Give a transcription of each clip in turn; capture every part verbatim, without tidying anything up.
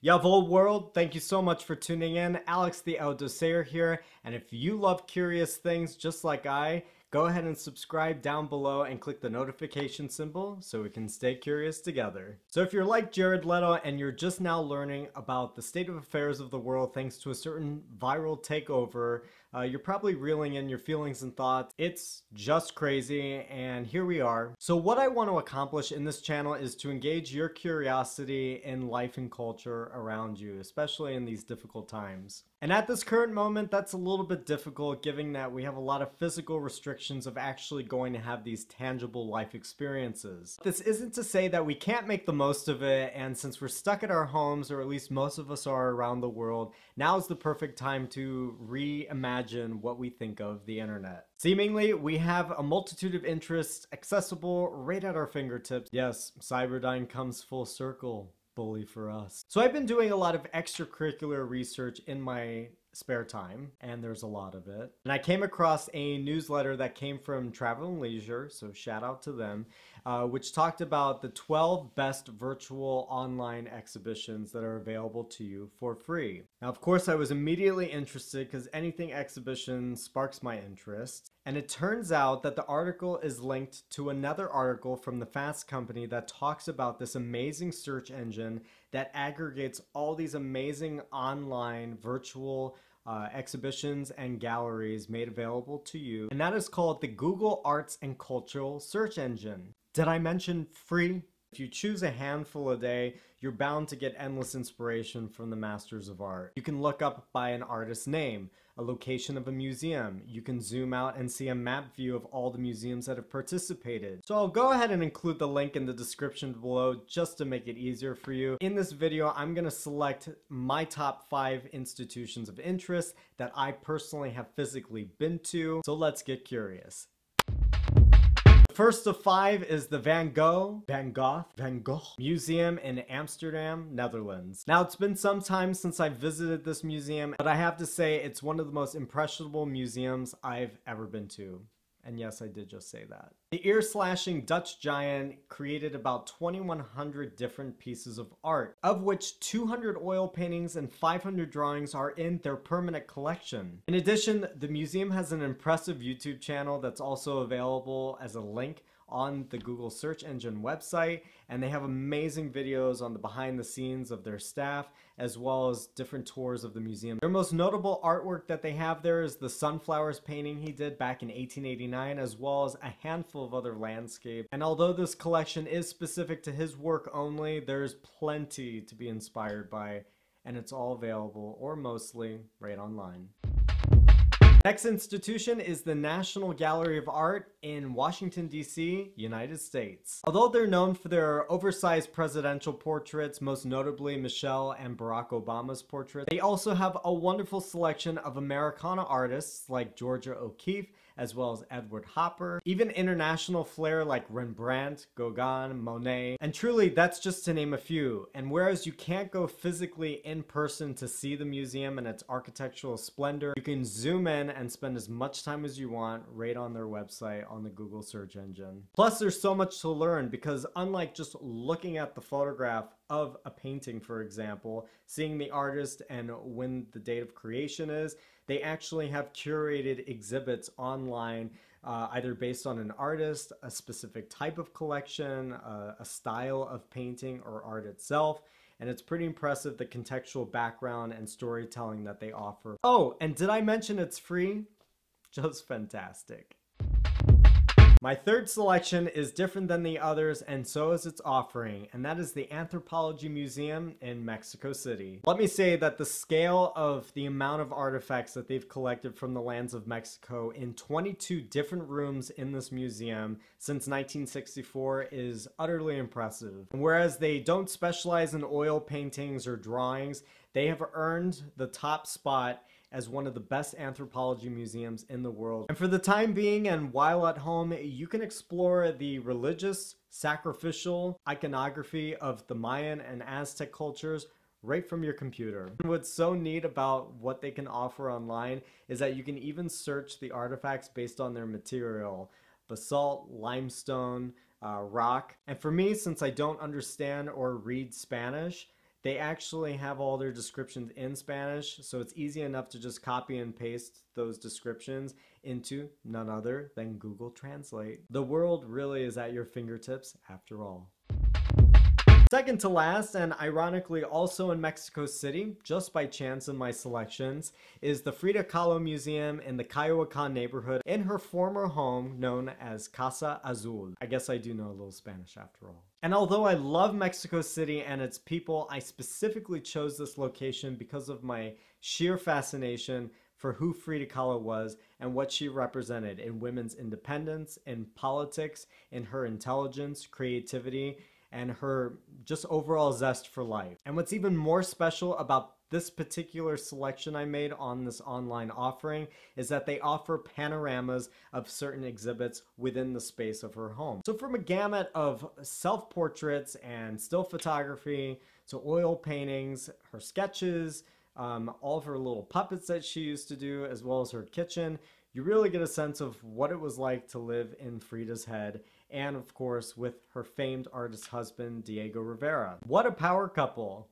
Yavol world, thank you so much for tuning in. Alex the Outdoor here, and if you love curious things just like I, go ahead and subscribe down below and click the notification symbol so we can stay curious together. So if you're like Jared Leto and you're just now learning about the state of affairs of the world thanks to a certain viral takeover, uh, you're probably reeling in your feelings and thoughts. It's just crazy, and here we are. So what I want to accomplish in this channel is to engage your curiosity in life and culture around you, especially in these difficult times. And at this current moment, that's a little bit difficult given that we have a lot of physical restrictions of actually going to have these tangible life experiences. This isn't to say that we can't make the most of it, and since we're stuck at our homes, or at least most of us are around the world, now is the perfect time to reimagine what we think of the internet. Seemingly, we have a multitude of interests accessible right at our fingertips. Yes, Cyberdyne comes full circle. Bully for us. So I've been doing a lot of extracurricular research in my spare time, and there's a lot of it. And I came across a newsletter that came from Travel and Leisure, so shout out to them, uh, which talked about the twelve best virtual online exhibitions that are available to you for free. Now, of course, I was immediately interested because anything exhibition sparks my interest. And it turns out that the article is linked to another article from the Fast Company that talks about this amazing search engine that aggregates all these amazing online virtual uh, exhibitions and galleries made available to you. And that is called the Google Arts and Cultural Search Engine. Did I mention free? If you choose a handful a day, you're bound to get endless inspiration from the masters of art. You can look up by an artist's name, a location of a museum. You can zoom out and see a map view of all the museums that have participated. So I'll go ahead and include the link in the description below just to make it easier for you. In this video, I'm going to select my top five institutions of interest that I personally have physically been to. So let's get curious. First of five is the Van Gogh, Van Gogh, Van Gogh Museum in Amsterdam, Netherlands. Now, it's been some time since I visited this museum, but I have to say it's one of the most impressionable museums I've ever been to. And yes, I did just say that. The ear-slashing Dutch giant created about twenty-one hundred different pieces of art, of which two hundred oil paintings and five hundred drawings are in their permanent collection. In addition, the museum has an impressive YouTube channel that's also available as a link on the Google search engine website, and they have amazing videos on the behind the scenes of their staff as well as different tours of the museum. Their most notable artwork that they have there is the sunflowers painting he did back in eighteen eighty-nine, as well as a handful of other landscapes. And although this collection is specific to his work only, there's plenty to be inspired by, and it's all available, or mostly, right online. Next institution is the National Gallery of Art in Washington, D C, United States. Although they're known for their oversized presidential portraits, most notably Michelle and Barack Obama's portraits, they also have a wonderful selection of Americana artists like Georgia O'Keeffe, as well as Edward Hopper, even international flair like Rembrandt, Gauguin, Monet, and truly that's just to name a few. And whereas you can't go physically in person to see the museum and its architectural splendor, you can zoom in and spend as much time as you want right on their website on the Google search engine. Plus, there's so much to learn because unlike just looking at the photograph of a painting, for example, seeing the artist and when the date of creation is, they actually have curated exhibits online, uh, either based on an artist, a specific type of collection, uh, a style of painting, or art itself. And it's pretty impressive the contextual background and storytelling that they offer. Oh, and did I mention it's free? Just fantastic. My third selection is different than the others, and so is its offering, and that is the Anthropology Museum in Mexico City. Let me say that the scale of the amount of artifacts that they've collected from the lands of Mexico in twenty-two different rooms in this museum since nineteen sixty-four is utterly impressive. And whereas they don't specialize in oil paintings or drawings, they have earned the top spot as one of the best anthropology museums in the world. And for the time being and while at home, you can explore the religious, sacrificial iconography of the Mayan and Aztec cultures right from your computer. And what's so neat about what they can offer online is that you can even search the artifacts based on their material: basalt, limestone, uh, rock. And for me, since I don't understand or read Spanish, they actually have all their descriptions in Spanish, so it's easy enough to just copy and paste those descriptions into none other than Google Translate. The world really is at your fingertips after all. Second to last, and ironically also in Mexico City, just by chance in my selections, is the Frida Kahlo Museum in the Coyoacán neighborhood in her former home known as Casa Azul. I guess I do know a little Spanish after all. And although I love Mexico City and its people, I specifically chose this location because of my sheer fascination for who Frida Kahlo was and what she represented in women's independence, in politics, in her intelligence, creativity, and her just overall zest for life. And what's even more special about this particular selection I made on this online offering is that they offer panoramas of certain exhibits within the space of her home. So from a gamut of self-portraits and still photography to oil paintings, her sketches, um, all of her little puppets that she used to do, as well as her kitchen, you really get a sense of what it was like to live in Frida's head, and of course with her famed artist husband Diego Rivera. What a power couple!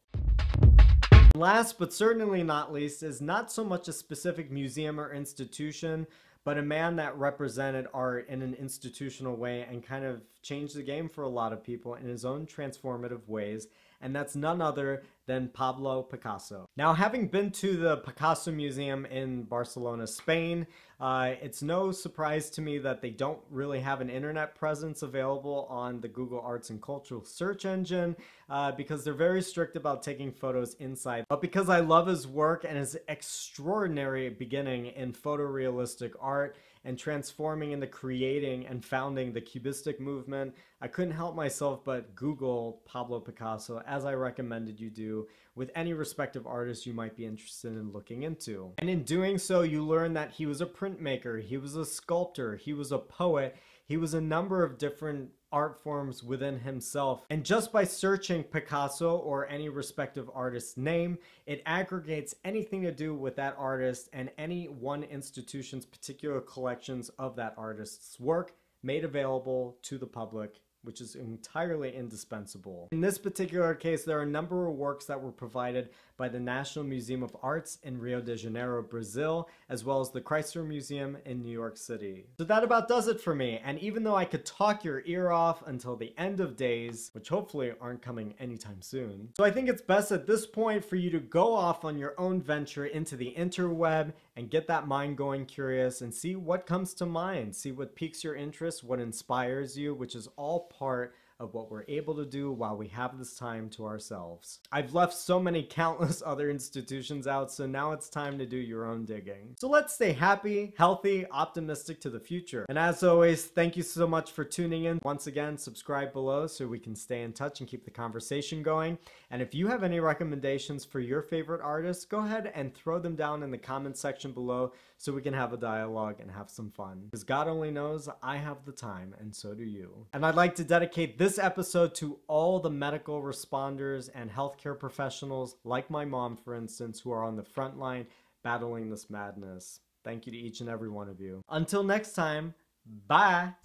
Last but certainly not least is not so much a specific museum or institution, but a man that represented art in an institutional way and kind of changed the game for a lot of people in his own transformative ways, and that's none other than Pablo Picasso. Now, having been to the Picasso Museum in Barcelona, Spain, uh, it's no surprise to me that they don't really have an internet presence available on the Google Arts and Cultural search engine uh, because they're very strict about taking photos inside. But because I love his work and his extraordinary beginning in photorealistic art and transforming into creating and founding the Cubistic movement, I couldn't help myself but Google Pablo Picasso, as I recommended you do with any respective artist you might be interested in looking into. And in doing so, you learn that he was a printmaker, he was a sculptor, he was a poet, he was a number of different art forms within himself. And just by searching Picasso or any respective artist's name, it aggregates anything to do with that artist and any one institution's particular collections of that artist's work made available to the public, which is entirely indispensable. In this particular case, there are a number of works that were provided by the National Museum of Arts in Rio de Janeiro, Brazil, as well as the Chrysler Museum in New York City. So that about does it for me, and even though I could talk your ear off until the end of days, which hopefully aren't coming anytime soon, so I think it's best at this point for you to go off on your own venture into the interweb and get that mind going curious and see what comes to mind, see what piques your interest, what inspires you, which is all part of what we're able to do while we have this time to ourselves. I've left so many countless other institutions out, so now it's time to do your own digging. So let's stay happy, healthy, optimistic to the future. And as always, thank you so much for tuning in. Once again, subscribe below so we can stay in touch and keep the conversation going. And if you have any recommendations for your favorite artists, go ahead and throw them down in the comment section below so we can have a dialogue and have some fun. Because God only knows I have the time, and so do you. And I'd like to dedicate this episode to all the medical responders and healthcare professionals, like my mom, for instance, who are on the front line battling this madness. Thank you to each and every one of you. Until next time, bye!